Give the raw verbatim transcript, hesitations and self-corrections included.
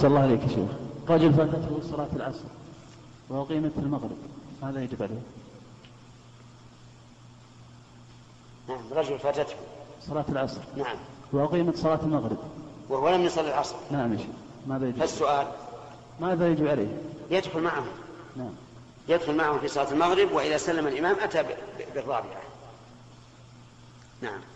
أحسن الله عليك يا شيخ. رجل فاتته صلاة العصر وأقيمت المغرب، ماذا يجب عليه؟ نعم، رجل فاتته صلاة العصر نعم وأقيمت صلاة المغرب وهو لم يصلي العصر. نعم يا شيخ، ماذا يجب؟ فالسؤال ماذا يجب عليه؟ يدخل معهم. نعم، يدخل معهم في صلاة المغرب، وإذا سلم الإمام أتى بالرابعة. نعم.